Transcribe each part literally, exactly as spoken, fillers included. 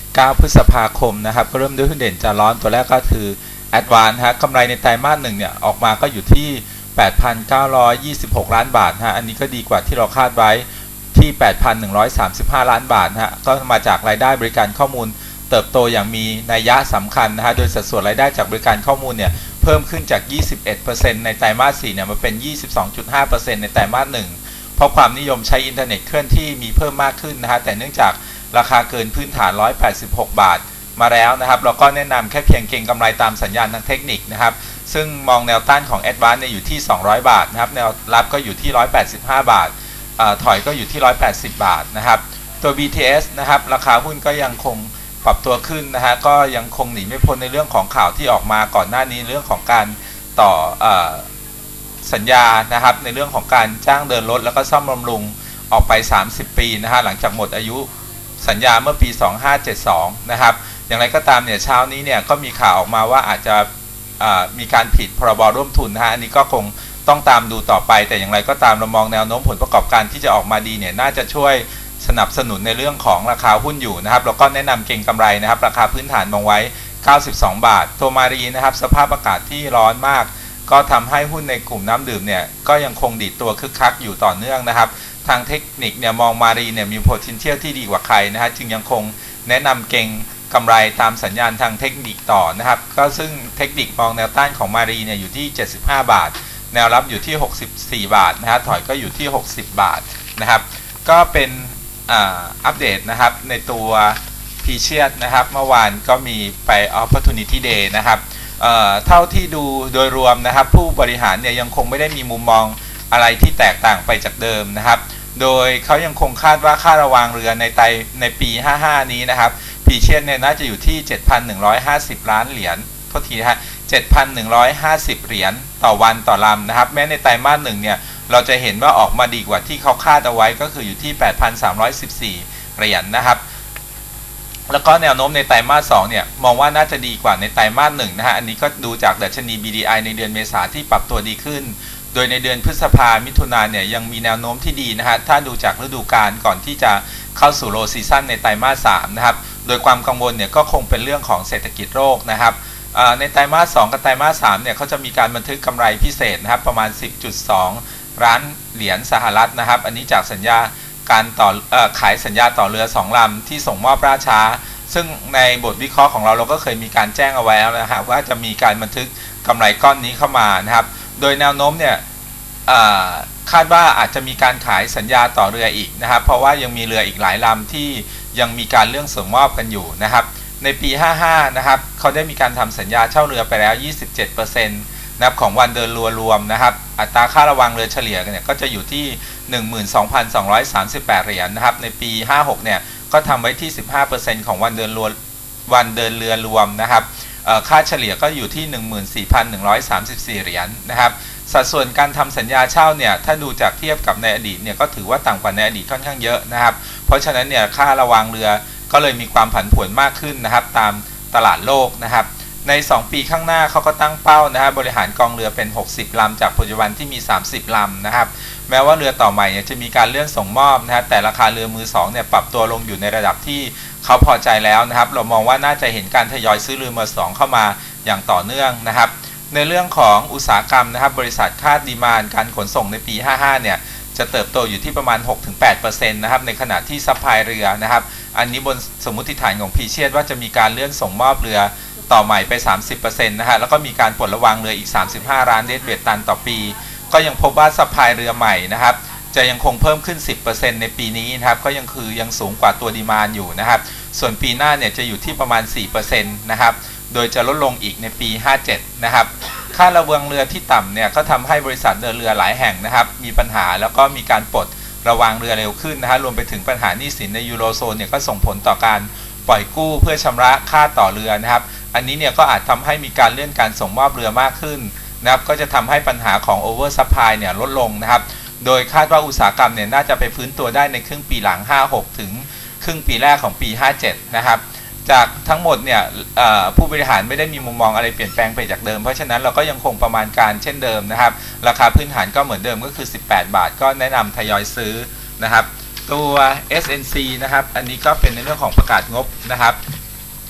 เก้าพฤษภาคมนะครับก็เริ่มด้วยหุ้นเด่นจะร้อนตัวแรกก็คือ Advance ฮะกำไรในไตรมาสหนึ่งเนี่ยออกมาก็อยู่ที่ แปดพันเก้าร้อยยี่สิบหก ล้านบาทฮะอันนี้ก็ดีกว่าที่เราคาดไว้ที่ แปดพันหนึ่งร้อยสามสิบห้า ล้านบาทฮะก็มาจากรายได้บริการข้อมูลเติบโตอย่างมีนัยยะสำคัญนะฮะโดยสัดส่วนรายได้จากบริการข้อมูลเนี่ยเพิ่มขึ้นจาก ยี่สิบเอ็ดเปอร์เซ็นต์ ในไตรมาสสี่เนี่ยมาเป็น ยี่สิบสองจุดห้าเปอร์เซ็นต์ ในไตรมาสหนึ่งเพราะความนิยมใช้อินเทอร์เน็ตเคลื่อนที่มีเพิ่มมากขึ้นนะฮะแต่เนื่องจากราคาเกินพื้นฐานหนึ่งร้อยแปดสิบหกบาทมาแล้วนะครับเราก็แนะนำแค่เพียงเก็งกำไรตามสัญญาณทางเทคนิคนะครับซึ่งมองแนวต้านของ Advance เนี่ยอยู่ที่สองร้อยบาทนะครับแนวรับก็อยู่ที่หนึ่งร้อยแปดสิบห้าบาทถอยก็อยู่ที่หนึ่งร้อยแปดสิบบาทนะครับตัว บี ที เอส นะครับราคาหุ้นก็ยังคงปรับตัวขึ้นนะฮะก็ยังคงหนีไม่พ้นในเรื่องของข่าวที่ออกมาก่อนหน้านี้เรื่องของการต่อเอ่อสัญญานะครับในเรื่องของการจ้างเดินรถแล้วก็ซ่อมบำรุงออกไปสามสิบปีนะฮะหลังจากหมดอายุสัญญาเมื่อปีสองพันห้าร้อยเจ็ดสิบสองนะครับอย่างไรก็ตามเนี่ยเช้านี้เนี่ยก็มีข่าวออกมาว่าอาจจะมีการผิดพรบร่วมทุนนะฮะอันนี้ก็คงต้องตามดูต่อไปแต่อย่างไรก็ตามเรามองแนวโน้มผลประกอบการที่จะออกมาดีเนี่ยน่าจะช่วยสนับสนุนในเรื่องของราคาหุ้นอยู่นะครับแล้วก็แนะนำเก็งกำไรนะครับราคาพื้นฐานมองไว้เก้าสิบสองบาทตัวมารีนะครับสภาพอากาศที่ร้อนมากก็ทำให้หุ้นในกลุ่มน้ำดื่มเนี่ยก็ยังคงดีดตัวคึกคักอยู่ต่อเนื่องนะครับทางเทคนิคเนี่ยมองมารีเนี่ยมี potential ที่ดีกว่าใครนะฮะจึงยังคงแนะนำเก็งกำไรตามสัญญาณทางเทคนิคต่อนะครับก็ซึ่งเทคนิคมองแนวต้านของมารีเนี่ยอยู่ที่เจ็ดสิบห้าบาทแนวรับอยู่ที่หกสิบสี่บาทนะฮะถอยก็อยู่ที่หกสิบบาทนะครับก็เป็นอัปเดตนะครับในตัวพีเชียสนะครับเมื่อวานก็มีไป Opportunity Day นะครับเอ่อเท่าที่ดูโดยรวมนะครับผู้บริหารเนี่ยยังคงไม่ได้มีมุมมองอะไรที่แตกต่างไปจากเดิมนะครับโดยเขายังคงคาดว่าค่าระวางเรือในไตในปีห้าสิบห้านี้นะครับพีเชียสเนี่ยน่าจะอยู่ที่ เจ็ดพันหนึ่งร้อยห้าสิบ ล้านเหรียญโทษทีนะฮะ เจ็ดพันหนึ่งร้อยห้าสิบ เหรียญต่อวันต่อลำนะครับแม้ในไตรมาสหนึ่งเนี่ยเราจะเห็นว่าออกมาดีกว่าที่เขาคาดเอาไว้ก็คืออยู่ที่ แปดพันสามร้อยสิบสี่ เหรียญ นะครับแล้วก็แนวโน้มในไตรมาสสองเนี่ยมองว่าน่าจะดีกว่าในไตรมาสหนึ่งนะฮะอันนี้ก็ดูจากดัชนี บี ดี ไอ ในเดือนเมษาที่ปรับตัวดีขึ้นโดยในเดือนพฤษภามิถุนายนเนี่ยยังมีแนวโน้มที่ดีนะฮะถ้าดูจากฤดูกาลก่อนที่จะเข้าสู่โลซีซั่นในไตรมาสสามนะครับโดยความกังวลเนี่ยก็คงเป็นเรื่องของเศรษฐกิจโลกนะครับในไตรมาสสองกับไตรมาสสามเนี่ยเขาจะมีการบันทึกกำไรพิเศษนะครับประมาณ สิบจุดสองล้านเหรียญสหรัฐนะครับอันนี้จากสัญญาการต่อเอ่อขายสัญญาต่อเรือสองลำที่ส่งมอบล่าช้าซึ่งในบทวิเคราะห์ของเราเราก็เคยมีการแจ้งเอาไว้แล้วนะครับว่าจะมีการบันทึกกำไรก้อนนี้เข้ามานะครับโดยแนวโน้มเนี่ยคาดว่าอาจจะมีการขายสัญญาต่อเรืออีกนะครับเพราะว่ายังมีเรืออีกหลายลำที่ยังมีการเรื่องส่งมอบกันอยู่นะครับในปีห้าสิบห้านะครับเขาได้มีการทำสัญญาเช่าเรือไปแล้ว ยี่สิบเจ็ดเปอร์เซ็นต์ นะครับของวันเดินเรือรวมนะครับอัตราค่าระวางเรือเฉลี่ยเนี่ยก็จะอยู่ที่ หนึ่งหมื่นสองพันสองร้อยสามสิบแปด เหรียญ นะครับในปีห้าสิบหกเนี่ยก็ทำไว้ที่ สิบห้าเปอร์เซ็นต์ ของวันเดินเรือวันเดินเรือรวมนะครับค่าเฉลี่ยก็อยู่ที่ หนึ่งหมื่นสี่พันหนึ่งร้อยสามสิบสี่ เหรียญ นะครับสัดส่วนการทำสัญญาเช่าเนี่ยถ้าดูจากเทียบกับในอดีตเนี่ยก็ถือว่าต่ำกว่าในอดีตค่อนข้างเยอะนะครับเพราะฉะนั้นเนี่ยค่าระวางเรือก็เลยมีความผันผวนมากขึ้นนะครับตามตลาดโลกนะครับในสองปีข้างหน้าเขาก็ตั้งเป้านะครับบริหารกองเรือเป็นหกสิบลำจากปัจจุบันที่มีสามสิบลำนะครับแม้ว่าเรือต่อใหม่เนี่ยจะมีการเลื่อนส่งมอบนะครับแต่ราคาเรือมือสองเนี่ยปรับตัวลงอยู่ในระดับที่เขาพอใจแล้วนะครับเรามองว่าน่าจะเห็นการทยอยซื้อเรือมือสองเข้ามาอย่างต่อเนื่องนะครับในเรื่องของอุตสาหกรรมนะครับบริษัทคาดดีมานด์การขนส่งในปีห้าสิบห้าเนี่ยจะเติบโตอยู่ที่ประมาณ หกถึงแปดเปอร์เซ็นต์ นะครับในขณะที่ซัพพลายเรือนะครับอันนี้บนสมมุติฐานของพีเชียสว่าจะมีการเลื่อนส่งมอบเรือต่อใหม่ไป สามสิบเปอร์เซ็นต์ นะฮะแล้วก็มีการปลดระวางเรืออีกสามสิบห้าล้านเดดเบตตันต่อปีก็ยังพบว่าซัพพลายเรือใหม่นะครับจะยังคงเพิ่มขึ้น สิบเปอร์เซ็นต์ ในปีนี้นะครับก็ยังคือยังสูงกว่าตัวดีมานด์อยู่นะครับส่วนปีหน้าเนี่ยจะอยู่ที่ประมาณ สี่เปอร์เซ็นต์ นะครับโดยจะลดลงอีกในปีห้าสิบเจ็ดนะครับค่าระวางเรือที่ต่ำเนี่ยก็ทำให้บริษัทเดินเรือหลายแห่งนะครับมีปัญหาแล้วก็มีการปลดระวางเรือเร็วขึ้นนะฮะรวมไปถึงปัญหาหนี้สินในยูโรโซนเนี่ยก็ส่งผลต่อการปล่อยกู้เพื่อชำระค่าต่อเรือนะครับอันนี้เนี่ยก็อาจทำให้มีการเลื่อนการส่งมอบเรือมากขึ้นนะครับก็จะทำให้ปัญหาของโอเวอร์ซัพพลายเนี่ยลดลงนะครับโดยคาดว่าอุตสาหกรรมเนี่ยน่าจะไปฟื้นตัวได้ในครึ่งปีหลังห้าสิบหกถึงครึ่งปีแรกของปีห้าสิบเจ็ดนะครับจากทั้งหมดเนี่ยผู้บริหารไม่ได้มีมุมมองอะไรเปลี่ยนแปลงไปจากเดิมเพราะฉะนั้นเราก็ยังคงประมาณการเช่นเดิมนะครับราคาพื้นฐานก็เหมือนเดิมก็คือสิบแปดบาทก็แนะนำทยอยซื้อนะครับตัว เอส เอ็น ซี นะครับอันนี้ก็เป็นในเรื่องของประกาศงบนะครับ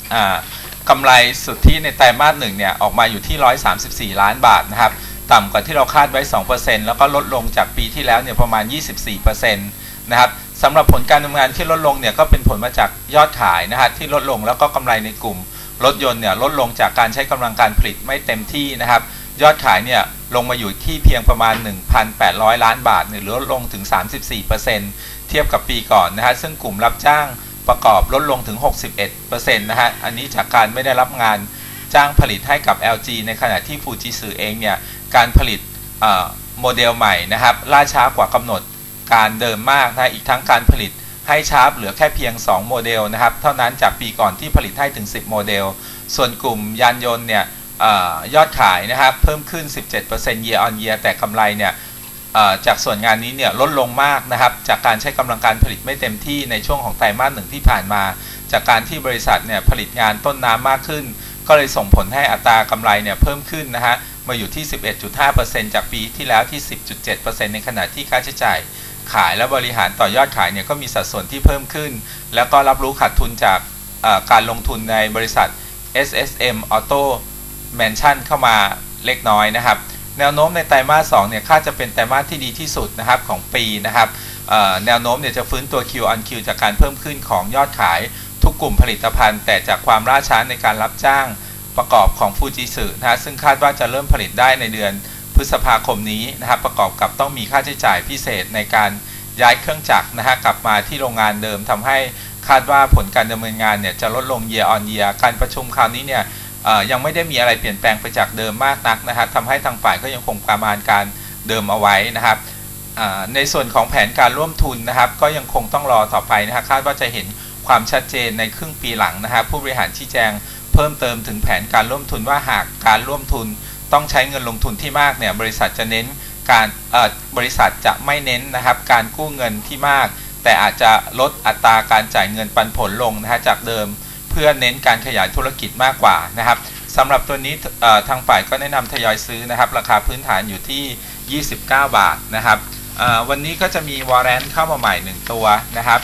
กำไรสุทธิในไตรมาสหนึ่งเนี่ยออกมาอยู่ที่หนึ่งร้อยสามสิบสี่ล้านบาทนะครับต่ำกว่าที่เราคาดไว้ สองเปอร์เซ็นต์ แล้วก็ลดลงจากปีที่แล้วเนี่ยประมาณ ยี่สิบสี่เปอร์เซ็นต์ นะครับสำหรับผลการดำเนินงานที่ลดลงเนี่ยก็เป็นผลมาจากยอดขายนะฮะที่ลดลงแล้วก็กำไรในกลุ่มรถยนต์เนี่ยลดลงจากการใช้กำลังการผลิตไม่เต็มที่นะครับยอดขายเนี่ยลงมาอยู่ที่เพียงประมาณ หนึ่งพันแปดร้อย ล้านบาทหรือลดลงถึง สามสิบสี่เปอร์เซ็นต์ เทียบกับปีก่อนนะฮะซึ่งกลุ่มรับจ้างประกอบลดลงถึง หกสิบเอ็ดเปอร์เซ็นต์ นะฮะอันนี้จากการไม่ได้รับงานจ้างผลิตให้กับ แอล จี ในขณะที่ฟูจิสึเองเนี่ยการผลิตโมเดลใหม่นะครับล่าช้ากว่ากำหนดการเดิมมากนะอีกทั้งการผลิตให้ชาร์ปเหลือแค่เพียงสองโมเดลนะครับเท่านั้นจากปีก่อนที่ผลิตให้ถึงสิบโมเดลส่วนกลุ่มยานยนต์เนี่ยยอดขายนะครับเพิ่มขึ้น สิบเจ็ดเปอร์เซ็นต์ year on year แต่กำไรเนี่ยจากส่วนงานนี้เนี่ยลดลงมากนะครับจากการใช้กำลังการผลิตไม่เต็มที่ในช่วงของไตรมาสหนึ่งที่ผ่านมาจากการที่บริษัทเนี่ยผลิตงานต้นน้ำมากขึ้นก็เลยส่งผลให้อัตรากำไรเนี่ยเพิ่มขึ้นนะฮะมาอยู่ที่ สิบเอ็ดจุดห้าเปอร์เซ็นต์ จากปีที่แล้วที่ สิบจุดเจ็ดเปอร์เซ็นต์ ในขณะที่ค่าใช้จ่ายขายและบริหารต่อยอดขายเนี่ยก็มีสัดส่วนที่เพิ่มขึ้นแล้วก็รับรู้ขาดทุนจากการลงทุนในบริษัท เอส เอส เอ็ม Auto Mansion เข้ามาเล็กน้อยนะครับแนวโน้มในไตรมาสสองเนี่ยคาดจะเป็นไตรมาสที่ดีที่สุดนะครับของปีนะครับแนวโน้มเนี่ยจะฟื้นตัว Q on Q จากการเพิ่มขึ้นของยอดขายทุกกลุ่มผลิตภัณฑ์แต่จากความล่าช้าในการรับจ้างประกอบของฟูจิสึนะฮะซึ่งคาดว่าจะเริ่มผลิตได้ในเดือนพฤษภาคมนี้นะครับประกอบกับต้องมีค่าใช้จ่ายพิเศษในการย้ายเครื่องจักรนะฮะกลับมาที่โรงงานเดิมทำให้คาดว่าผลการดำเนินงานเนี่ยจะลดลง year on year การประชุมคราวนี้เนี่ยยังไม่ได้มีอะไรเปลี่ยนแปลงไปจากเดิมมากนักนะครับทำให้ทางฝ่ายก็ยังคงประมาณการเดิมเอาไว้นะครับในส่วนของแผนการร่วมทุนนะครับก็ยังคงต้องรอต่อไปนะครับคาดว่าจะเห็นความชัดเจนในครึ่งปีหลังนะครับผู้บริหารชี้แจงเพิ่มเติมถึงแผนการร่วมทุนว่าหากการร่วมทุนต้องใช้เงินลงทุนที่มากเนี่ยบริษัทจะเน้นการบริษัทจะไม่เน้นนะครับการกู้เงินที่มากแต่อาจจะลดอัตราการจ่ายเงินปันผลลงนะฮะจากเดิมเพื่อเน้นการขยายธุรกิจมากกว่านะครับสำหรับตัวนี้ทางฝ่ายก็แนะนำทยอยซื้อนะครับราคาพื้นฐานอยู่ที่ยี่สิบเก้าบาทนะครับวันนี้ก็จะมีวอร์เรนต์เข้ามาใหม่หนึ่งตัวนะครับ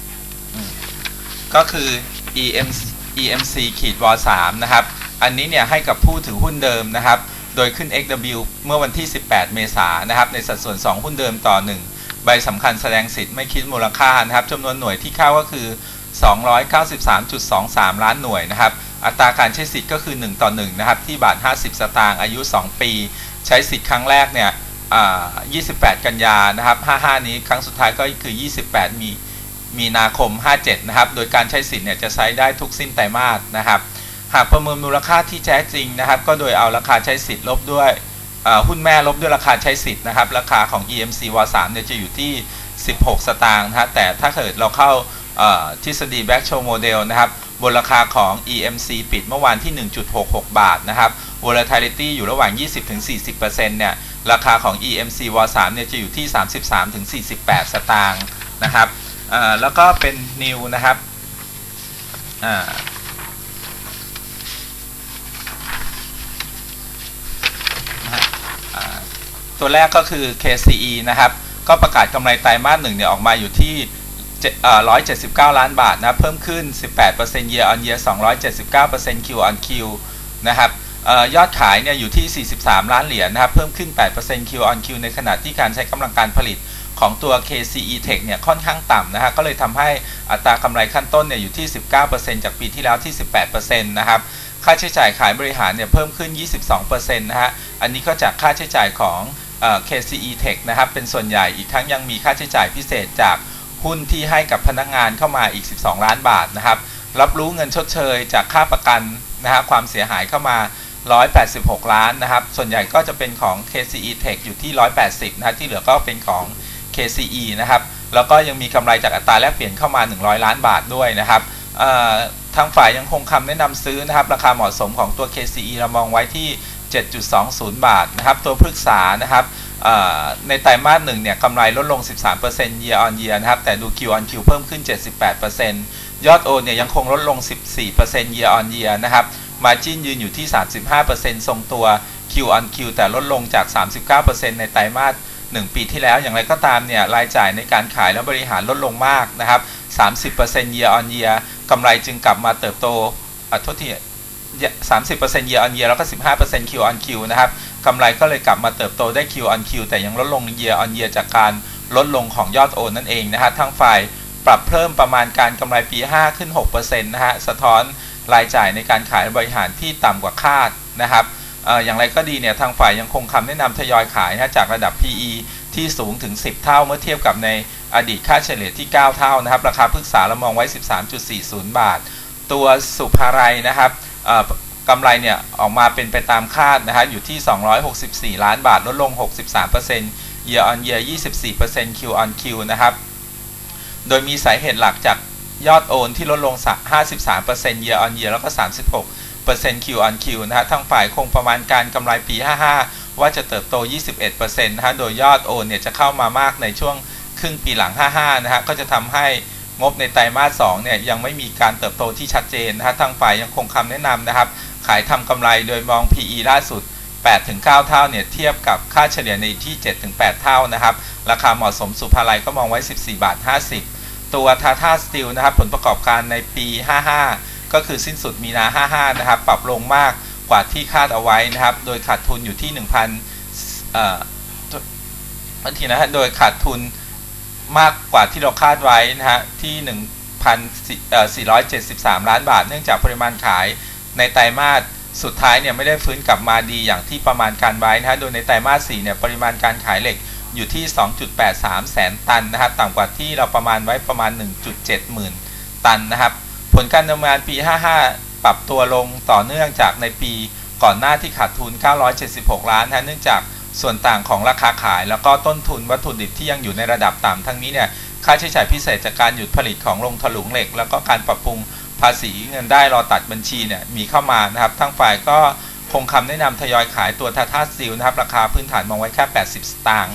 ก็คือ อี เอ็ม อี เอ็ม ซี วอร์ สาม นะครับอันนี้เนี่ยให้กับผู้ถือหุ้นเดิมนะครับโดยขึ้น เอ็กซ์ ดับเบิลยู เมื่อวันที่สิบแปดเมษายนนะครับในสัดส่วนสองหุ้นเดิมต่อหนึ่งใบสำคัญแสดงสิทธิ์ไม่คิดมูลค่านะครับจำนวนหน่วยที่เข้าก็คือ สองร้อยเก้าสิบสามจุดสองสาม ล้านหน่วยนะครับอัตราการใช้สิทธิ์ก็คือหนึ่งต่อหนึ่งนะครับที่บาทห้าสิบสตางค์อายุสองปีใช้สิทธิ์ครั้งแรกเนี่ยยี่สิบแปดกันยานะครับห้าสิบห้านี้ครั้งสุดท้ายก็คือยี่สิบแปดมีมีนาคมห้าสิบเจ็ดนะครับโดยการใช้สิทธิ์เนี่ยจะใช้ได้ทุกสิ้นไตรมาสนะครับหากประเมินมูลค่าที่แท้จริงนะครับก็โดยเอาราคาใช้สิทธิ์ลบด้วยหุ้นแม่ลบด้วยราคาใช้สิทธิ์นะครับราคาของ อี เอ็ม ซี วอร์ สาม เนี่ยจะอยู่ที่สิบหกสตางค์นะฮะแต่ถ้าเกิดเราเข้าทฤษฎี Black Scholes Model นะครับบนราคาของ อี เอ็ม ซี ปิดเมื่อวานที่ หนึ่งจุดหกหก บาทนะครับ Volatility อยู่ระหว่าง ยี่สิบถึงสี่สิบเปอร์เซ็นต์ เนี่ยราคาของ อี เอ็ม ซี วอร์ สาม เนี่ยจะอยู่ที่ สามสิบสามถึงสี่สิบแปด สตางค์นะครับแล้วก็เป็น New นะครับตัวแรกก็คือ เค ซี อี นะครับก็ประกาศกำไรไตรมาสหนึ่งเนี่ยออกมาอยู่ที่หนึ่งร้อยเจ็ดสิบเก้าล้านบาทนะเพิ่มขึ้น สิบแปดเปอร์เซ็นต์ year on year สองร้อยเจ็ดสิบเก้าเปอร์เซ็นต์ Q on Q นะครับยอดขายเนี่ยอยู่ที่สี่สิบสามล้านเหรียญนะครับเพิ่มขึ้น แปดเปอร์เซ็นต์ Q on Q ในขณะที่การใช้กำลังการผลิตของตัว เค ซี อี Tech เนี่ยค่อนข้างต่ำนะฮะก็เลยทำให้อัตรากำไรขั้นต้นเนี่ยอยู่ที่ สิบเก้าเปอร์เซ็นต์ จากปีที่แล้วที่ สิบแปดเปอร์เซ็นต์ นะครับค่าใช้จ่ายขายบริหารเนี่ยเพิ่มขึ้น ยี่สิบสองเปอร์เซ็นต์ นะฮะอันนี้ก็จากค่าใช้จ่ายของเค ซี อี Tech นะครับเป็นส่วนใหญ่อีกทั้งยังมีค่าใช้จ่ายพิเศษจากหุ้นที่ให้กับพนักงานเข้ามาอีกสิบสองล้านบาทนะครับรับรู้เงินชดเชยจากค่าประกันนะฮะความเสียหายเข้ามาหนึ่งร้อยแปดสิบหกล้านนะครับส่วนใหญ่ก็จะเป็นของ เค ซี อี Tech อยู่ที่หนึ่งร้อยแปดสิบนะที่เหลือก็เป็นของ เค ซี อี นะครับแล้วก็ยังมีกำไรจากอัตราแลกเปลี่ยนเข้ามาหนึ่งร้อยล้านบาทด้วยนะครับทางฝ่ายยังคงคำแนะนำซื้อนะครับราคาเหมาะสมของตัว เค ซี อี เรามองไว้ที่ เจ็ดจุดสองศูนย์ บาทนะครับตัวพฤกษานะครับในไตรมาสหนึ่งเนี่ยกำไรลดลง สิบสามเปอร์เซ็นต์ year on year นะครับแต่ดู Q on Q เพิ่มขึ้น เจ็ดสิบแปดเปอร์เซ็นต์ ยอดโอนเนี่ยยังคงลดลง สิบสี่เปอร์เซ็นต์ year on year นะครับ margin ยืนอยู่ที่ สามสิบห้าเปอร์เซ็นต์ ทรงตัว Q on Q แต่ลดลงจาก สามสิบเก้าเปอร์เซ็นต์ ในไตรมาสหนึ่งปีที่แล้วอย่างไรก็ตามเนี่ยรายจ่ายในการขายและบริหารลดลงมากนะครับ สามสิบเปอร์เซ็นต์ year on year กำไรจึงกลับมาเติบโตอ่ะโทษทีสามสิบเปอร์เซ็นต์ year on year แล้วก็ สิบห้าเปอร์เซ็นต์ Q on Q นะครับกำไรก็เลยกลับมาเติบโตได้ Q on Q แต่ยังลดลง year on year จากการลดลงของยอดโอนนั่นเองนะฮะทางฝ่ายปรับเพิ่มประมาณการกำไรปีห้าขึ้น หกเปอร์เซ็นต์ นะฮะสะท้อนรายจ่ายในการขายบริหารที่ต่ำกว่าคาดนะครับ เอ่อ อย่างไรก็ดีเนี่ยทางฝ่ายยังคงคำแนะนำทยอยขายนะจากระดับ พี อี ที่สูงถึงสิบเท่าเมื่อเทียบกับในอดีตค่าเฉลี่ยที่เก้าเท่านะครับราคาพฤกษาเรามองไว้ สิบสามจุดสี่ศูนย์ บาทตัวสุภาลัยนะครับกำไรเนี่ยออกมาเป็นไปตามคาดนะฮะอยู่ที่สองร้อยหกสิบสี่ล้านบาทลดลง หกสิบสามเปอร์เซ็นต์ year on year ยี่สิบสี่เปอร์เซ็นต์ Q on Q นะครับโดยมีสาเหตุหลักจากยอดโอนที่ลดลง ห้าสิบสามเปอร์เซ็นต์ year on year แล้วก็ สามสิบหกเปอร์เซ็นต์ Q on Q นะฮะทางฝ่ายคงประมาณการกำไรปีห้าสิบห้าว่าจะเติบโต ยี่สิบเอ็ดเปอร์เซ็นต์ นะฮะโดยยอดโอนเนี่ยจะเข้ามามากในช่วงครึ่งปีหลังห้าสิบห้านะฮะก็จะทำให้งบในไตรมาสสองเนี่ยยังไม่มีการเติบโตที่ชัดเจนนะฮะทางฝ่ายยังคงคำแนะนำนะครับขายทำกำไรโดยมอง พี อี ล่าสุด แปดถึงเก้า เท่าเนี่ยเทียบกับค่าเฉลี่ยในที่ เจ็ดถึงแปด เท่านะครับราคาเหมาะสมสุภาลัยก็มองไว้ สิบสี่บาทห้าสิบตัว Tata Steel นะครับผลประกอบการในปีห้าสิบห้าก็คือสิ้นสุดมีนาห้าสิบห้านะครับปรับลงมากกว่าที่คาดเอาไว้นะครับโดยขาดทุนอยู่ที่ หนึ่งพัน เอ่อทีนะฮะโดยขาดทุนมากกว่าที่เราคาดไว้นะฮะที่ หนึ่งพันสี่ร้อยเจ็ดสิบสาม ล้านบาทเนื่องจากปริมาณขายในไตรมาสสุดท้ายเนี่ยไม่ได้ฟื้นกลับมาดีอย่างที่ประมาณการไว้นะฮะโดยในไตรมาสสี่เนี่ยปริมาณการขายเหล็กอยู่ที่ สองจุดแปดสาม แสนตันนะครับต่ำกว่าที่เราประมาณไว้ประมาณ หนึ่งจุดเจ็ด หมื่นตันนะครับผลการดำเนินงานปีห้าสิบห้าปรับตัวลงต่อเนื่องจากในปีก่อนหน้าที่ขาดทุนเก้าร้อยเจ็ดสิบหกล้านนะเนื่องจากส่วนต่างของราคาขายแล้วก็ต้นทุนวัตถุดิบที่ยังอยู่ในระดับต่ำทั้งนี้เนี่ยค่าใช้จ่ายพิเศษจากการหยุดผลิตของโรงถลุงเหล็กแล้วก็การปรับปรุงภาษีเงินได้รอตัดบัญชีเนี่ยมีเข้ามานะครับทางฝ่ายก็คงคำแนะนำทยอยขายตัว Tata Steel นะครับราคาพื้นฐานมองไว้แค่แปดสิบสตางค์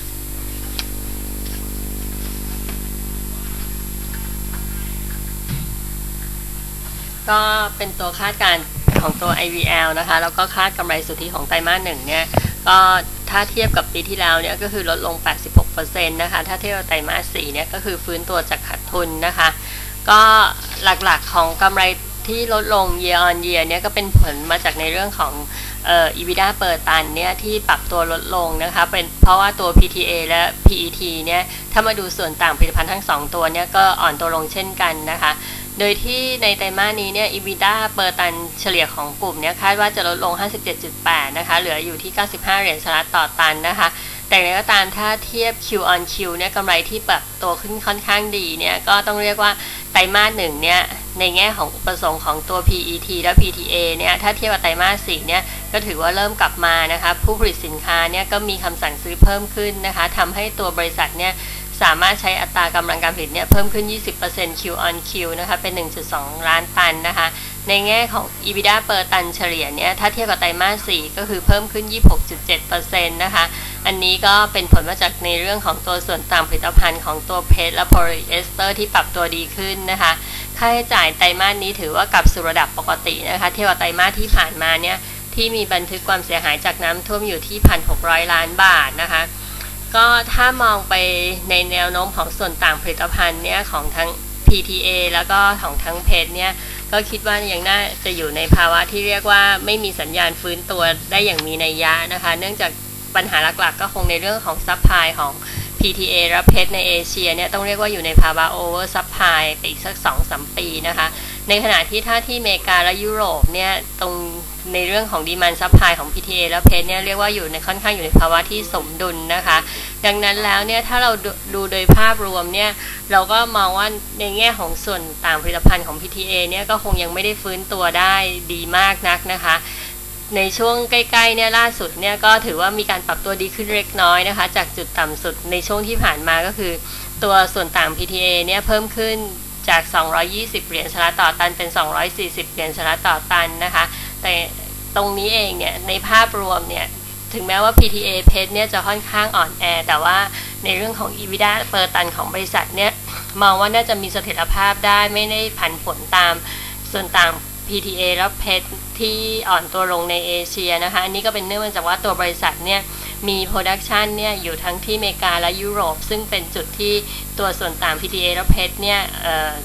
ก็เป็นตัวคาดการณ์ของตัว ไอ วี แอล นะคะแล้วก็คาดกำไรสุทธิของไตรมาสหนึ่งเนี่ยก็ถ้าเทียบกับปีที่แล้วเนี่ยก็คือลดลง แปดสิบหกเปอร์เซ็นต์ นะคะถ้าเทียบกับไตรมาสสี่เนี่ยก็คือฟื้นตัวจากขาดทุนนะคะก็หลักๆของกำไรที่ลดลง year on year เนี่ยก็เป็นผลมาจากในเรื่องของเอ่อ EBITDA per ตันเนี่ยที่ปรับตัวลดลงนะคะเป็นเพราะว่าตัว พี ที เอ และ พี อี ที เนี่ยถ้ามาดูส่วนต่างผลิตภัณฑ์ทั้งสองตัวเนี่ยก็อ่อนตัวลงเช่นกันนะคะโดยที่ในไตรมาสนี้เนี่ย EBITDA per ตันเฉลี่ยของกลุ่มเนี่ยคาดว่าจะลดลง ห้าสิบเจ็ดจุดแปด นะคะเหลืออยู่ที่เก้าสิบห้าเหรียญสหรัฐต่อตันนะคะแต่อย่างไรก็ตามถ้าเทียบ Q on Q เนี่ยกำไรที่ปรับตัวขึ้นค่อนข้างดีเนี่ยก็ต้องเรียกว่าไตรมาสหนึ่งเนี่ยในแง่ของอุปสงค์ของตัว พี อี ที และ พี ที เอ เนี่ยถ้าเทียบกับไตรมาสสี่เนี่ยก็ถือว่าเริ่มกลับมานะคะผู้ผลิตสินค้าเนี่ยก็มีคำสั่งซื้อเพิ่มขึ้นนะคะทำให้ตัวบริษัทเนี่ยสามารถใช้อัตรากำลังการผลิตเนี่ยเพิ่มขึ้น ยี่สิบเปอร์เซ็นต์ Q on Q นะคะเป็น หนึ่งจุดสอง ล้านตันนะคะในแง่ของ EBITDA per ตันเฉลี่ยเนี่ยถ้าเทียบกับไตรมาสสี่ก็คือเพิ่มขึ้น ยี่สิบหกจุดเจ็ดเปอร์เซ็นต์ นะคะอันนี้ก็เป็นผลมาจากในเรื่องของตัวส่วนต่างผลิตภัณฑ์ของตัวเพชรและโพลีเอสเตอร์ที่ปรับตัวดีขึ้นนะคะค่าใช้จ่ายไตรมาสนี้ถือว่ากลับสู่ระดับปกตินะคะเทียบกับไตรมาสที่ผ่านมาเนี่ยที่มีบันทึกความเสียหายจากน้ำท่วมอยู่ที่ หนึ่งพันหกร้อย ล้านบาทนะคะก็ถ้ามองไปในแนวโน้มของส่วนต่างผลิตภัณฑ์เนี่ยของทั้ง พี ที เอ แล้วก็ของทั้งเพชรเนี่ยก็คิดว่ายังน่าจะอยู่ในภาวะที่เรียกว่าไม่มีสัญญาณฟื้นตัวได้อย่างมีนัยยะนะคะเนื่องจากปัญหาหลักๆก็คงในเรื่องของซัพพลายของ พี ที เอ และเพชรในเอเชียเนี่ยต้องเรียกว่าอยู่ในภาวะโอเวอร์ซัพพลายไปอีกสัก สองถึงสาม ปีนะคะในขณะที่ถ้าที่อเมริกาและยุโรปเนี่ยตรงในเรื่องของดีมานด์ซัพพลายของ พี ที เอ และเพชรเนี่ยเรียกว่าอยู่ในค่อนข้างอยู่ในภาวะที่สมดุลนะคะดังนั้นแล้วเนี่ยถ้าเราดูโดยภาพรวมเนี่ยเราก็มองว่าในแง่ของส่วนต่างผลิตภัณฑ์ของ พี ที เอ เนี่ยก็คงยังไม่ได้ฟื้นตัวได้ดีมากนักนะคะในช่วงใกล้ๆเนี่ยล่าสุดเนี่ยก็ถือว่ามีการปรับตัวดีขึ้นเล็กน้อยนะคะจากจุดต่ำสุดในช่วงที่ผ่านมาก็คือตัวส่วนต่าง พี ที เอ เนี่ยเพิ่มขึ้นจากสองร้อยยี่สิบเหรียญสหรัฐต่อตันเป็นสองร้อยสี่สิบเหรียญสหรัฐต่อตันนะคะแต่ตรงนี้เองเนี่ยในภาพรวมเนี่ยถึงแม้ว่า พี ที เอ เพชรเนี่ยจะค่อนข้างอ่อนแอแต่ว่าในเรื่องของ EBITDA per ตันของบริษัทเนี่ยมองว่าน่าจะมีเสถียรภาพได้ไม่ได้ผันผวนตามส่วนต่าง พี ที เอ และเพชรที่อ่อนตัวลงในเอเชียนะคะอันนี้ก็เป็นเนื่องมาจากว่าตัวบริษัทเนี่ยมีโปรดักชันเนี่ยอยู่ทั้งที่อเมริกาและยุโรปซึ่งเป็นจุดที่ตัวส่วนต่าง พี ที เอ และเพชรเนี่ย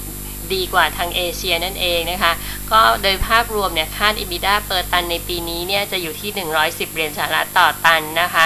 ดีกว่าทางเอเชียนั่นเองนะคะก็โดยภาพรวมเนี่ยคาด EBITDA เปอร์ตันในปีนี้เนี่ยจะอยู่ที่หนึ่งร้อยสิบเหรียญสหรัฐต่อตันนะคะ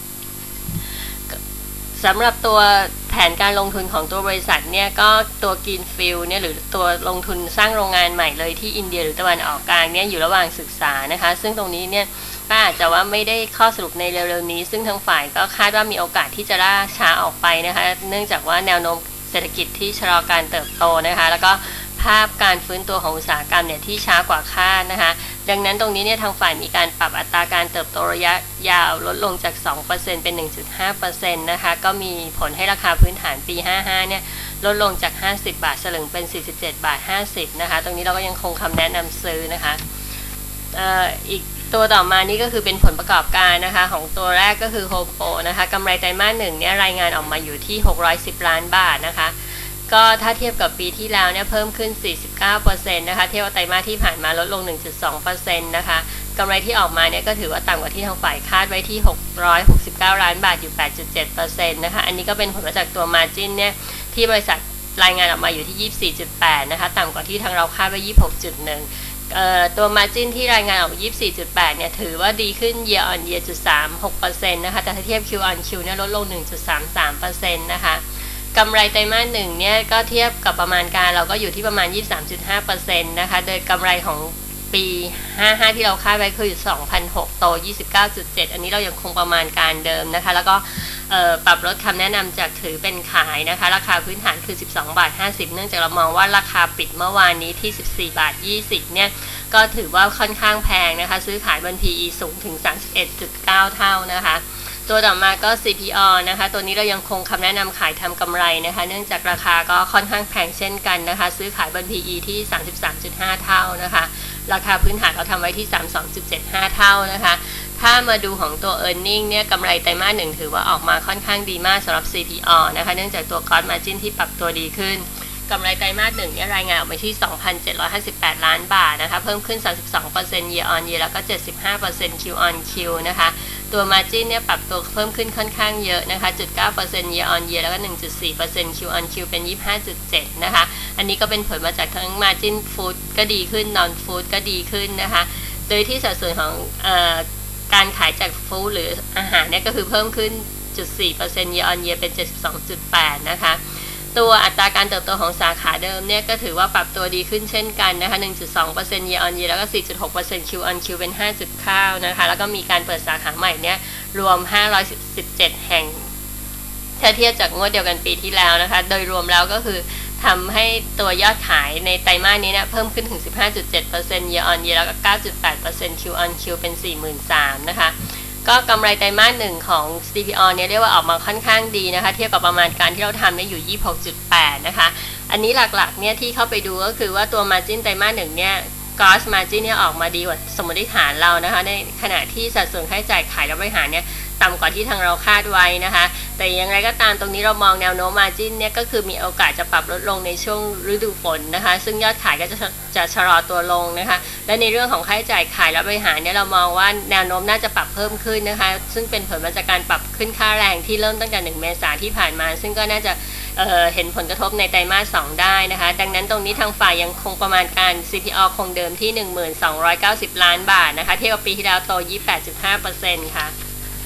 สำหรับตัวแผนการลงทุนของตัวบริษัทเนี่ยก็ตัว Greenfield เนี่ยหรือตัวลงทุนสร้างโรงงานใหม่เลยที่อินเดียหรือตะวันออกกลางเนี่ยอยู่ระหว่างศึกษานะคะซึ่งตรงนี้เนี่ยก็อาจจะว่าไม่ได้ข้อสรุปในเร็วๆนี้ซึ่งทางฝ่ายก็คาดว่ามีโอกาสที่จะล่าช้าออกไปนะคะเนื่องจากว่าแนวโน้มเศรษฐกิจที่ชะลอการเติบโตนะคะแล้วก็ภาพการฟื้นตัวของอุตสาหกรรมเนี่ยที่ช้ากว่าคาดนะคะดังนั้นตรงนี้เนี่ยทางฝ่ายมีการปรับอัตราการเติบโตระยะยาวลดลงจาก สองเปอร์เซ็นต์ เป็น หนึ่งจุดห้าเปอร์เซ็นต์ นะคะก็มีผลให้ราคาพื้นฐานปีห้าสิบห้าเนี่ยลดลงจากห้าสิบบาทสลึงเป็นสี่สิบเจ็ดบาทห้าสิบนะคะตรงนี้เราก็ยังคงคำแนะนำซื้อนะคะเอ่ออีกตัวต่อมานี่ก็คือเป็นผลประกอบการนะคะของตัวแรกก็คือ Home Pro นะคะกำไรไตรมาสหนึ่งเนี่ยรายงานออกมาอยู่ที่หกร้อยสิบล้านบาทนะคะก็ถ้าเทียบกับปีที่แล้วเนี่ยเพิ่มขึ้น สี่สิบเก้าเปอร์เซ็นต์ นะคะเทียบกับไตรมาสที่ผ่านมาลดลง หนึ่งจุดสองเปอร์เซ็นต์ นะคะกำไรที่ออกมาเนี่ยก็ถือว่าต่ำกว่าที่ทางฝ่ายคาดไว้ที่หกร้อยหกสิบเก้าล้านบาทอยู่ แปดจุดเจ็ดเปอร์เซ็นต์ นะคะอันนี้ก็เป็นผลมาจากตัว Margin เนี่ยที่บริษัทรายงานออกมาอยู่ที่ ยี่สิบสี่จุดแปด นะคะต่ำกว่าที่ทางเราคาดไว้ ยี่สิบหกจุดหนึ่งเอ่อตัว Margin ที่รายงานออกมา ยี่สิบสี่จุดแปด เนี่ยถือว่าดีขึ้น year on year จุดสามหกเปอร์เซ็นต์ นะคะแต่ถ้าเทียบ Q on Q เนี่ยลดลง หนึ่งจุดสามสามเปอร์เซ็นต์ นะคะกำไรไตรมาสหนึ่งเนี่ยก็เทียบกับประมาณการเราก็อยู่ที่ประมาณ ยี่สิบสามจุดห้าเปอร์เซ็นต์ นะคะโดยกำไรของปีห้าสิบห้าที่เราคาดไว้คือ สองพันหกร้อย โต ยี่สิบเก้าจุดเจ็ด อันนี้เรายังคงประมาณการเดิมนะคะแล้วก็ปรับลดคำแนะนำจากถือเป็นขายนะคะราคาพื้นฐานคือ สิบสองบาทห้าสิบเนื่องจากเรามองว่าราคาปิดเมื่อวานนี้ที่ สิบสี่บาทยี่สิบเนี่ยก็ถือว่าค่อนข้างแพงนะคะซื้อขายบน พี อี สูงถึง สามสิบเอ็ดจุดเก้า เท่านะคะตัวต่อมาก็ ซี พี อ นะคะตัวนี้เรายังคงคำแนะนำขายทำกำไรนะคะเนื่องจากราคาก็ค่อนข้างแพงเช่นกันนะคะซื้อขายบน พี อี ที่ สามสิบสามจุดห้า เท่านะคะราคาพื้นฐานเราทำไว้ที่ สามสิบสองจุดเจ็ดห้า เท่านะคะถ้ามาดูของตัว Earning เนี่ยกำไรไตรมาสหนึ่งถือว่าออกมาค่อนข้างดีมากสำหรับ ซี พี อ นะคะเนื่องจากตัว Gross Margin ที่ปรับตัวดีขึ้นกำไรไตรมาสหนึ่งเนี่ยรายงานออกมาที่ สองพันเจ็ดร้อยห้าสิบแปดล้านบาทนะคะเพิ่มขึ้น สามสิบสองเปอร์เซ็นต์ year on year แล้วก็ เจ็ดสิบห้าเปอร์เซ็นต์ Q on Q นะคะตัว Margin เนี่ยปรับตัวเพิ่มขึ้นค่อนข้างเยอะนะคะ ศูนย์จุดเก้าเปอร์เซ็นต์ year on year แล้วก็ หนึ่งจุดสี่เปอร์เซ็นต์ Q on Q เป็น ยี่สิบห้าจุดเจ็ด นะคะอันนี้ก็เป็นผลมาจากทั้ง Margin Food ก็ดีขึ้น Non Food ก็ดีขึ้นนะคะโดยที่สัดส่วนของเอ่อการขายจาก Food หรืออาหารเนี่ยก็คือเพิ่มขึ้น ศูนย์จุดสี่เปอร์เซ็นต์ year on year เป็น เจ็ดสิบสองจุดแปด นะคะตัวอัตราการเติบโตของสาขาเดิมเนี่ยก็ถือว่าปรับตัวดีขึ้นเช่นกันนะคะ หนึ่งจุดสองเปอร์เซ็นต์ year on year แล้วก็ สี่จุดหกเปอร์เซ็นต์ Q on Q เป็น ห้าจุดเก้า นะคะแล้วก็มีการเปิดสาขาใหม่เนี่ยรวมห้าร้อยสิบเจ็ดแห่งถ้าเทียบจากงวดเดียวกันปีที่แล้วนะคะโดยรวมแล้วก็คือทำให้ตัวยอดขายในไตรมาสนี้เนี่ยเพิ่มขึ้นถึง สิบห้าจุดเจ็ดเปอร์เซ็นต์ year on year แล้วก็ เก้าจุดแปดเปอร์เซ็นต์ Q on Q เป็น สี่หมื่นสามพัน นะคะก็กำไรไตรมาสหนึ่งของ ซี พี อ เนี่ยเรียกว่าออกมาค่อนข้างดีนะคะเทียบกับประมาณการที่เราทำเนี่ยอยู่ ยี่สิบหกจุดแปด นะคะอันนี้หลักๆเนี่ยที่เข้าไปดูก็คือว่าตัว Margin ไตรมาสหนึ่งเนี่ย Gross Margin เนี่ยออกมาดีกว่าสมมติฐานเรานะคะในขณะที่สัดส่วนค่าใช้จ่ายขายและบริหารเนี่ยต่ำกว่าที่ทางเราคาดไว้นะคะแต่อย่างไรก็ตามตรงนี้เรามองแนวโน้ม Margin เนี่ยก็คือมีโอกาสจะปรับลดลงในช่วงฤดูฝนนะคะซึ่งยอดขายก็จะจะชะลอตัวลงนะคะและในเรื่องของค่าใช้จ่ายขายและบริหารเนี่ยเรามองว่าแนวโน้มน่าจะปรับเพิ่มขึ้นนะคะซึ่งเป็นผลมาจากการปรับขึ้นค่าแรงที่เริ่มตั้งแต่หนึ่งเมษายนที่ผ่านมาซึ่งก็น่าจะเอ่อเห็นผลกระทบในไตรมาสสองได้นะคะดังนั้นตรงนี้ทางฝ่ายยังคงประมาณการ ซี พี อ คงเดิมที่ หนึ่งพันสองร้อยเก้าสิบล้านบาทนะคะเทียบกับปีที่แล้วโต ยี่สิบแปดจุดห้าเปอร์เซ็นต์ ค่ะ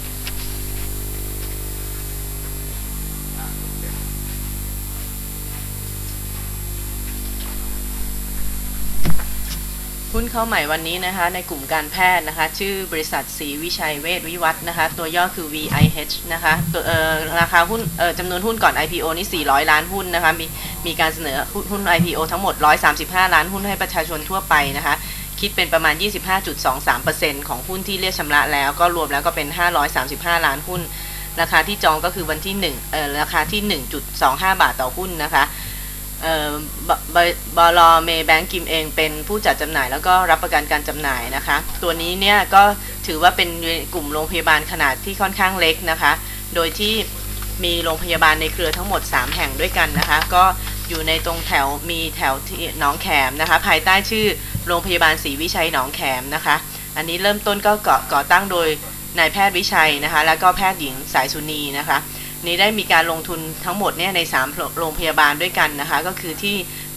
หุ้นเข้าใหม่วันนี้นะคะในกลุ่มการแพทย์นะคะชื่อบริษัทศรีวิชัยเวชวิวัฒน์นะคะตัวย่อคือ วี ไอ เอช นะคะตัวเอ่อราคาหุ้นเอ่อจำนวนหุ้นก่อน ไอ พี โอ นี่สี่ร้อยล้านหุ้นนะคะมีมีการเสนอหุ้น ไอ พี โอ ทั้งหมดหนึ่งร้อยสามสิบห้าล้านหุ้นให้ประชาชนทั่วไปนะคะคิดเป็นประมาณ ยี่สิบห้าจุดสองสามเปอร์เซ็นต์ ของหุ้นที่เรียกชำระแล้วก็รวมแล้วก็เป็นห้าร้อยสามสิบห้าล้านหุ้นราคาที่จองก็คือวันที่หนึ่งเอ่อราคาที่ หนึ่งจุดสองห้า บาทต่อหุ้นนะคะเอ่อบล.เมย์แบงก์กิมเองเป็นผู้จัดจำหน่ายแล้วก็รับประกันการจำหน่ายนะคะตัวนี้เนี่ยก็ถือว่าเป็นกลุ่มโรงพยาบาลขนาดที่ค่อนข้างเล็กนะคะโดยที่มีโรงพยาบาลในเครือทั้งหมดสามแห่งด้วยกันนะคะก็อยู่ในตรงแถวมีแถวที่หนองแขมนะคะภายใต้ชื่อโรงพยาบาลศรีวิชัยหนองแขมนะคะอันนี้เริ่มต้นก็ก่อก่อตั้งโดยนายแพทย์วิชัยนะคะแล้วก็แพทย์หญิงสายสุนีนะคะนี้ได้มีการลงทุนทั้งหมดเนี่ยในสามโรงพยาบาลด้วยกันนะคะก็คือที่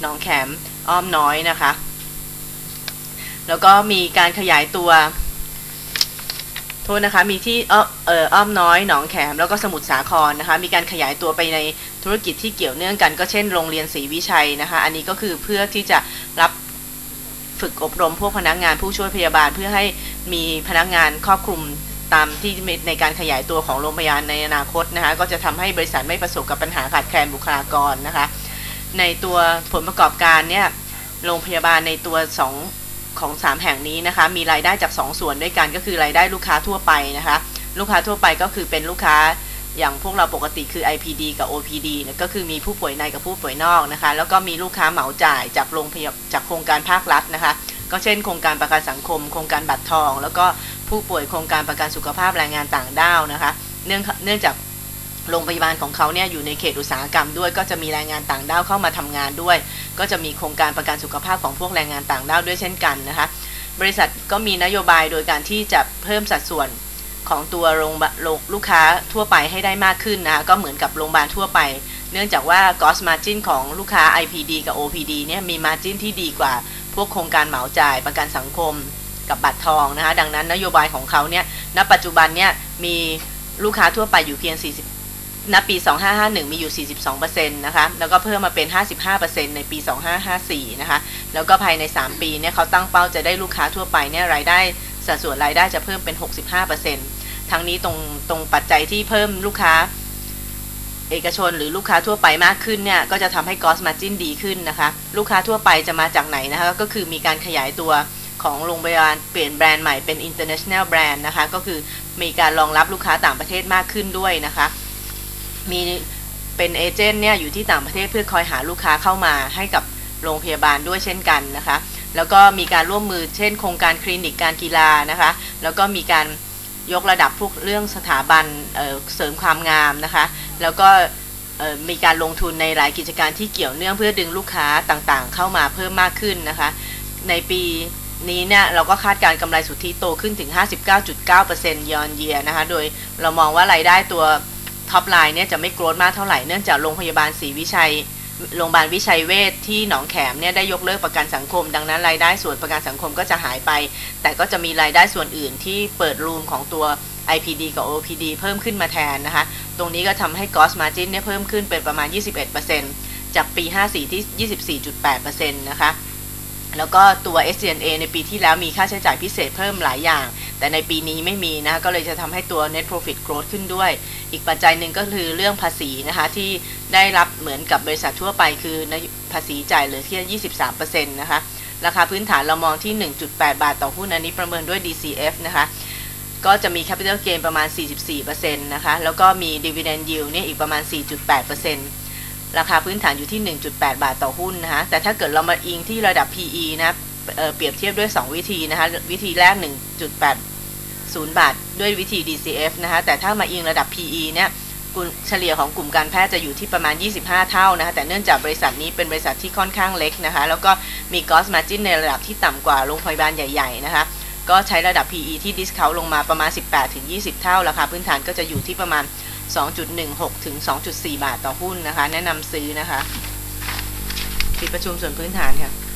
หนองแขมอ้อมน้อยนะคะแล้วก็มีการขยายตัวโทษนะคะมีที่อ้อเอ่ออ้อมน้อยหนองแขมแล้วก็สมุทรสาครนะคะมีการขยายตัวไปในธุรกิจที่เกี่ยวเนื่องกันก็เช่นโรงเรียนศรีวิชัยนะคะอันนี้ก็คือเพื่อที่จะรับฝึกอบรมพวกพนักงานผู้ช่วยพยาบาลเพื่อให้มีพนักงานครอบคลุมตามที่ในการขยายตัวของโรงพยาบาลในอนาคตนะคะก็จะทำให้บริษัทไม่ประสบกับปัญหาขาดแคลนบุคลากรนะคะในตัวผลประกอบการเนี่ยโรงพยาบาลในตัวสองของสามแห่งนี้นะคะมีรายได้จากสองส่วนด้วยกันก็คือรายได้ลูกค้าทั่วไปนะคะลูกค้าทั่วไปก็คือเป็นลูกค้าอย่างพวกเราปกติคือ ไอ พี ดี กับ โอ พี ดี ก็คือมีผู้ป่วยในกับผู้ป่วยนอกนะคะแล้วก็มีลูกค้าเหมาจ่ายจากโรงพยาบาลจากโครงการภาครัฐนะคะก็เช่นโครงการประกันสังคมโครงการบัตรทองแล้วก็ผู้ป่วยโครงการประกันสุขภาพแรงงานต่างด้าวนะคะเนื่องเนื่องจากโรงพยาบาลของเขาเนี่ยอยู่ในเขตอุตสาหกรรมด้วยก็จะมีแรงงานต่างด้าวเข้ามาทำงานด้วยก็จะมีโครงการประกันสุขภาพของพวกแรงงานต่างด้าวด้วยเช่นกันนะคะบริษัทก็มีนโยบายโดยการที่จะเพิ่มสัดส่วนของตัวโรงลูกค้าทั่วไปให้ได้มากขึ้นนะก็เหมือนกับโรงพยาบาลทั่วไปเนื่องจากว่า gross margin ของลูกค้า ไอ พี ดี กับ โอ พี ดี เนี่ยมี margin ที่ดีกว่าพวกโครงการเหมาจ่ายประกันสังคมกับบัตรทองนะคะดังนั้นนโยบายของเขาเนี่ยณปัจจุบันเนี่ยมีลูกค้าทั่วไปอยู่เพียงสี่สิบณปีสองพันห้าร้อยห้าสิบเอ็ดมีอยู่ สี่สิบสองเปอร์เซ็นต์ นะคะแล้วก็เพิ่มมาเป็น ห้าสิบห้าเปอร์เซ็นต์ ในปีสองพันห้าร้อยห้าสิบสี่นะคะแล้วก็ภายในสามปีเนี่ยเขาตั้งเป้าจะได้ลูกค้าทั่วไปเนี่ยรายได้สัดส่วนรายได้จะเพิ่มเป็น หกสิบห้าเปอร์เซ็นต์ ทั้งนี้ตรงตรงปัจจัยที่เพิ่มลูกค้าเอกชนหรือลูกค้าทั่วไปมากขึ้นเนี่ยก็จะทำให้ gross margin ดีขึ้นนะคะลูกค้าทั่วไปจะมาจากไหนนะคะก็คือมีการขยายตัวของโรงพยาบาลเปลี่ยนแบรนด์ใหม่เป็น international brand นะคะก็คือมีการรองรับลูกค้าต่างประเทศมากขึ้นด้วยนะคะมีเป็นเอเจนต์เนี่ยอยู่ที่ต่างประเทศเพื่อคอยหาลูกค้าเข้ามาให้กับโรงพยาบาลด้วยเช่นกันนะคะแล้วก็มีการร่วมมือเช่นโครงการคลินิกการกีฬานะคะแล้วก็มีการยกระดับพวกเรื่องสถาบัน เอ่อ เสริมความงามนะคะแล้วก็มีการลงทุนในหลายกิจการที่เกี่ยวเนื่องเพื่อดึงลูกค้าต่างๆเข้ามาเพิ่มมากขึ้นนะคะในปีนี้เนี่ยเราก็คาดการกำไรสุทธิโตขึ้นถึง ห้าสิบเก้าจุดเก้าเปอร์เซ็นต์ year on year นะคะโดยเรามองว่ารายได้ตัวท็อปไลน์เนี่ยจะไม่โกรธมากเท่าไหร่เนื่องจากโรงพยาบาลศรีวิชัยโรงพยาบาลวิชัยเวชที่หนองแขมเนี่ยได้ยกเลิกประกันสังคมดังนั้นรายได้ส่วนประกันสังคมก็จะหายไปแต่ก็จะมีรายได้ส่วนอื่นที่เปิดรูมของตัว ไอ พี ดี กับ โอ พี ดี เพิ่มขึ้นมาแทนนะคะตรงนี้ก็ทำให้ gross margin เนี่ยเพิ่มขึ้นเป็นประมาณ ยี่สิบเอ็ดเปอร์เซ็นต์ จากปีห้าสิบสี่ที่ ยี่สิบสี่จุดแปดเปอร์เซ็นต์ นะคะแล้วก็ตัว เอส จี เอ็น เอ ในปีที่แล้วมีค่าใช้จ่ายพิเศษเพิ่มหลายอย่างแต่ในปีนี้ไม่มีนะก็เลยจะทำให้ตัว net profit growth ขึ้นด้วยอีกปัจจัยหนึ่งก็คือเรื่องภาษีนะคะที่ได้รับเหมือนกับบริษัททั่วไปคือภาษีจ่ายเหลือที่ ยี่สิบสามเปอร์เซ็นต์ นะคะราคาพื้นฐานเรามองที่ หนึ่งจุดแปด บาทต่อหุ้นอันนี้ประเมินด้วย ดี ซี เอฟ นะคะก็จะมี capital gain ประมาณ สี่สิบสี่เปอร์เซ็นต์ นะคะแล้วก็มี dividend yield เนี่ยอีกประมาณ สี่จุดแปดเปอร์เซ็นต์ราคาพื้นฐานอยู่ที่ หนึ่งจุดแปด บาทต่อหุ้นนะคะแต่ถ้าเกิดเรามาอิงที่ระดับ พี อี นะเอ่อเปรียบเทียบด้วยสองวิธีนะคะวิธีแรก หนึ่งจุดแปดศูนย์ บาทด้วยวิธี ดี ซี เอฟ นะคะแต่ถ้ามาอิงระดับ พี อี เนี่ยเฉลี่ยของกลุ่มการแพทย์จะอยู่ที่ประมาณยี่สิบห้าเท่านะคะแต่เนื่องจากบริษัทนี้เป็นบริษัทที่ค่อนข้างเล็กนะคะแล้วก็มี gross margin ในระดับที่ต่ำกว่าโรงพยาบาลใหญ่ๆนะคะก็ใช้ระดับ พี อี ที่ discount ลงมาประมาณ สิบแปดถึงยี่สิบ เท่าราคาพื้นฐานก็จะอยู่ที่ประมาณ สองจุดหนึ่งหก ถึง สองจุดสี่ บาทต่อหุ้นนะคะแนะนำซื้อนะคะปิดประชุมส่วนพื้นฐานค่ะ